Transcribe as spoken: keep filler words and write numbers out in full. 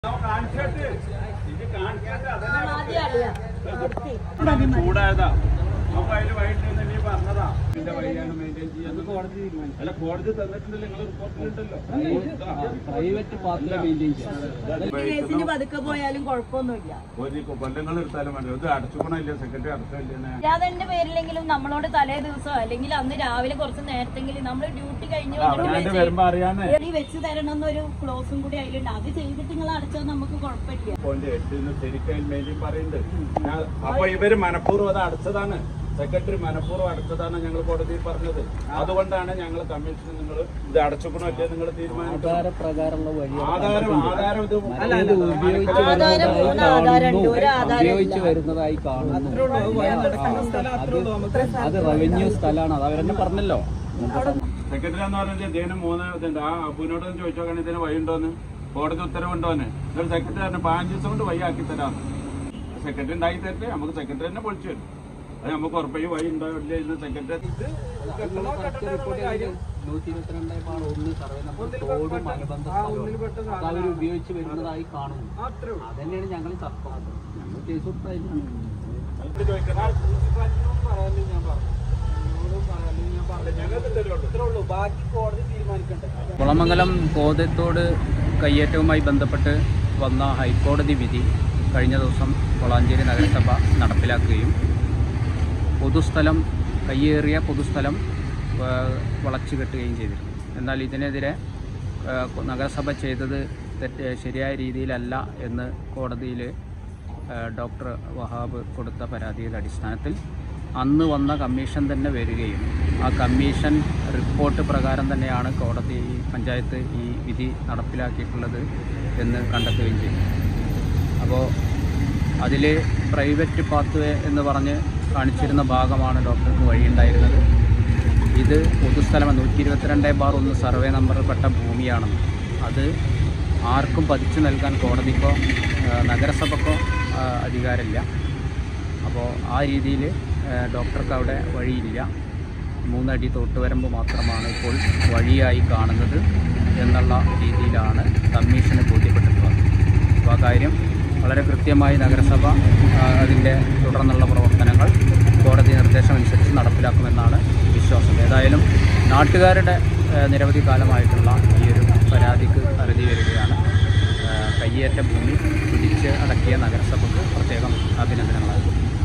ചൂടായതാ അപ്പൊ അതിന് വൈകിട്ട് നീ പറഞ്ഞതാ എന്റെ വഴിയാണ് മെയിൻറ്റെയിൻ ചെയ്യാൻ കോടതി തീരുമാനിച്ചു. അല്ല കോടതി തന്നിട്ടുണ്ടല്ലോ, നിങ്ങൾ റിപ്പോർട്ടിലുണ്ടല്ലോ. പ്രൈവറ്റ് പതുക്കെ പോയാലും കുഴപ്പമൊന്നുമില്ല. കൊല്ലങ്ങൾ എടുത്താലും വേണ്ട, ഇത് അടച്ചുകൊണ്ടില്ല, സെക്രട്ടറി അടച്ചില്ല. അതെന്റെ പേരിലെങ്കിലും നമ്മളോട് തലേ ദിവസമോ അല്ലെങ്കിൽ അന്ന് രാവിലെ കുറച്ച് നേരത്തെങ്കിലും നമ്മൾ ഡ്യൂട്ടി കഴിഞ്ഞ് വരുമ്പോ അറിയാന്നേ വെച്ച് തരണമെന്നൊരു ക്ലോസും കൂടി അതിലുണ്ട്. അത് ചെയ്തിട്ട് നിങ്ങൾ അടച്ചാൽ നമുക്ക് കുഴപ്പമില്ല. ശരിക്കും മെയിൻ പറയുന്നുണ്ട്. അപ്പൊ ഇവര് മനഃപൂർവ്വം അത് അടച്ചതാണ്, സെക്രട്ടറി മനഃപൂർവ്വം അടച്ചതാണ് ഞങ്ങൾ കോടതിയിൽ പറഞ്ഞത്. അതുകൊണ്ടാണ് ഞങ്ങൾ കമ്മീഷന് നിങ്ങൾ ഇത് അടച്ചുകൊണ്ടല്ലേ നിങ്ങൾ തീരുമാനിച്ചത്. ആധാരം ആധാരം ഇത് ഉപയോഗിച്ച് വരുന്നതായി കാണുന്നു. അത് റവന്യൂ സ്ഥലമാണ്, അത് അവരെന്നെ പറഞ്ഞല്ലോ. സെക്രട്ടറി എന്ന് പറഞ്ഞാൽ ഇതിന് മൂന്ന് ഇതുണ്ട്. ആ അപ്പുവിനോട് ചോദിച്ചോക്കാണ് ഇതിന് വഴിയുണ്ടോന്ന്, കോടതി ഉത്തരവുണ്ടോന്ന്. ഒരു സെക്രട്ടറി പറഞ്ഞു പതിനഞ്ച് ദിവസം കൊണ്ട് വഴി ആക്കി തരാമെന്ന്. സെക്രട്ടറി ഉണ്ടാക്കി തരട്ടെ, നമുക്ക് സെക്രട്ടറി തന്നെ പൊളിച്ചു വരും. അത് നമുക്ക് ഉറപ്പായി വഴി ഉണ്ടോ ഇല്ല ഇന്ന് സെക്രട്ടറി നൂറ്റി ഇരുപത്തിരണ്ട് ഒന്ന് സർവേ നമ്പർ തോടും അനുബന്ധ സ്ഥലവും അവർ ഉപയോഗിച്ച് വരുന്നതായി കാണുന്നു. അതന്നെയാണ് ഞങ്ങൾ തർക്കം. ഞങ്ങൾ കേസ് കൊടുത്തായിരുന്നു. കുളമംഗലം കോതത്തോട് കയ്യേറ്റവുമായി ബന്ധപ്പെട്ട് വന്ന ഹൈക്കോടതി വിധി കഴിഞ്ഞ ദിവസം വളാഞ്ചേരി നഗരസഭ നടപ്പിലാക്കുകയും പൊതുസ്ഥലം കയ്യേറിയ പൊതുസ്ഥലം വളച്ചു കെട്ടുകയും ചെയ്തിരുന്നു. എന്നാൽ ഇതിനെതിരെ നഗരസഭ ചെയ്തത് തെറ്റ് ശരിയായ രീതിയിലല്ല എന്ന് കോടതിയിൽ ഡോക്ടർ വഹാബ് കൊടുത്ത പരാതിയുടെ അടിസ്ഥാനത്തിൽ അന്ന് വന്ന കമ്മീഷൻ തന്നെ വരികയും ആ കമ്മീഷൻ റിപ്പോർട്ട് പ്രകാരം തന്നെയാണ് കോടതി പഞ്ചായത്ത് ഈ വിധി നടപ്പിലാക്കിയിട്ടുള്ളത് എന്ന് കണ്ടെത്തുകയും ചെയ്തു. അപ്പോൾ അതിൽ പ്രൈവറ്റ് പാത്വേ എന്ന് പറഞ്ഞ് കാണിച്ചിരുന്ന ഭാഗമാണ് ഡോക്ടർക്ക് വഴിയുണ്ടായിരുന്നത്. ഇത് പൊതുസ്ഥലം നൂറ്റി ഇരുപത്തിരണ്ട് ബാർ ഒന്ന് സർവേ നമ്പറിൽപ്പെട്ട ഭൂമിയാണെന്ന് അത് ആർക്കും പതിച്ചു നൽകാൻ കോടതിക്കോ നഗരസഭക്കോ അധികാരമില്ല. അപ്പോൾ ആ രീതിയിൽ ഡോക്ടർക്ക് അവിടെ വഴിയില്ല. മൂന്നടി തൊട്ടുവരമ്പ് മാത്രമാണ് ഇപ്പോൾ വഴിയായി കാണുന്നത് എന്നുള്ള രീതിയിലാണ് കമ്മീഷന് ബോധ്യപ്പെട്ടിട്ടുള്ളത്. അപ്പോൾ ആ കാര്യം വളരെ കൃത്യമായി നഗരസഭ അതിൻ്റെ തുടർന്നുള്ള പ്രവർത്തനങ്ങൾ കോടതി നിർദ്ദേശമനുസരിച്ച് നടപ്പിലാക്കുമെന്നാണ് വിശ്വാസം. ഏതായാലും നാട്ടുകാരുടെ നിരവധി കാലമായിട്ടുള്ള ഈ ഒരു പരാതിക്ക് അറുതി വരികയാണ്. കയ്യേറ്റ ഭൂമി പിടിച്ച് അടക്കിയ നഗരസഭയ്ക്ക് പ്രത്യേകം അഭിനന്ദനങ്ങൾ.